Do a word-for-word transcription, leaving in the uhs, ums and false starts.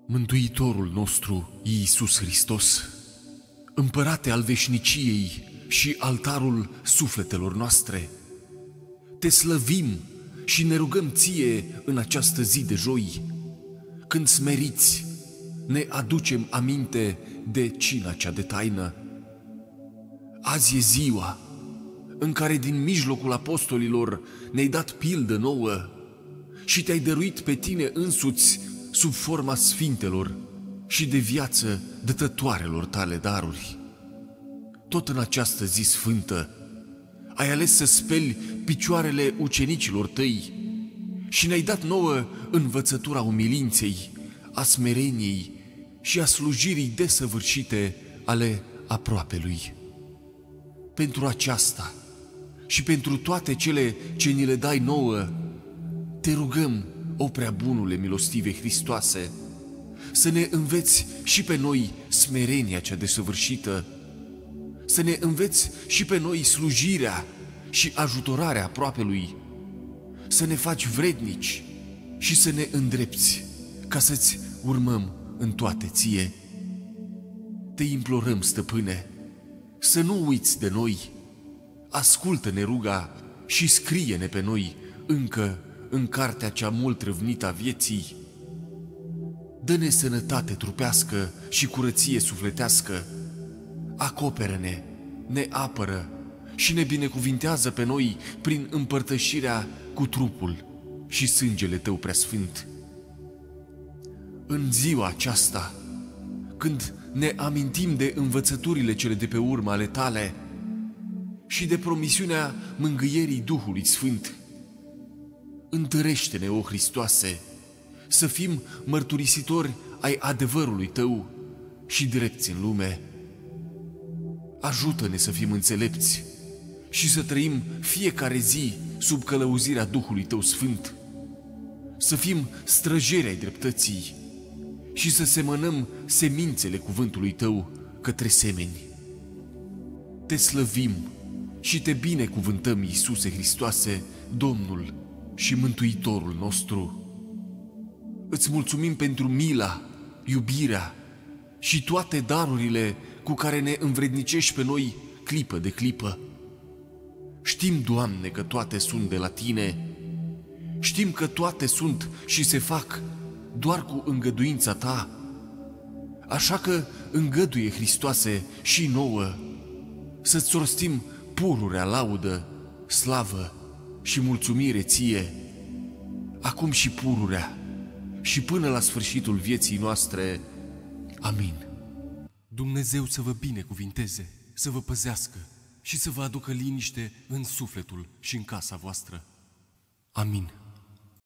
Mântuitorul nostru, Iisus Hristos, Împărate al veșniciei și altarul sufletelor noastre, te slăvim și ne rugăm ție în această zi de joi, când smeriți ne aducem aminte de cina cea de taină. Azi e ziua în care din mijlocul apostolilor ne-ai dat pildă nouă și te-ai dăruit pe tine însuți sub forma sfintelor și de viață dătătoarelor tale daruri. Tot în această zi sfântă ai ales să speli picioarele ucenicilor tăi și ne-ai dat nouă învățătura umilinței, a smereniei și a slujirii desăvârșite ale aproapelui. Pentru aceasta și pentru toate cele ce ni le dai nouă, te rugăm, o prea bunule milostive Hristoase, să ne înveți și pe noi smerenia cea desăvârșită, să ne înveți și pe noi slujirea și ajutorarea aproapelui, să ne faci vrednici și să ne îndrepți ca să-ți urmăm în toate ție. Te implorăm, Stăpâne, să nu uiți de noi, ascultă-ne ruga și scrie-ne pe noi încă în cartea cea mult râvnită a vieții. Dă-ne sănătate trupească și curăție sufletească, acoperă-ne, ne apără și ne binecuvintează pe noi prin împărtășirea cu trupul și sângele Tău preasfânt. În ziua aceasta, când ne amintim de învățăturile cele de pe urmă ale Tale și de promisiunea mângâierii Duhului Sfânt, întărește-ne, o Hristoase, să fim mărturisitori ai adevărului Tău și drepți în lume. Ajută-ne să fim înțelepți și să trăim fiecare zi sub călăuzirea Duhului Tău Sfânt, să fim străjeri ai dreptății și să semănăm semințele cuvântului Tău către semeni. Te slăvim și te binecuvântăm, Iisuse Hristoase, Domnul și Mântuitorul nostru. Îți mulțumim pentru mila, iubirea și toate darurile cu care ne învrednicești pe noi clipă de clipă. Știm, Doamne, că toate sunt de la Tine. Știm că toate sunt și se fac doar cu îngăduința Ta. Așa că îngăduie, Hristoase, și nouă să-ți rostim pururea laudă, slavă și mulțumire Ție, acum și pururea și până la sfârșitul vieții noastre. Amin. Dumnezeu să vă binecuvinteze, să vă păzească și să vă aducă liniște în sufletul și în casa voastră. Amin.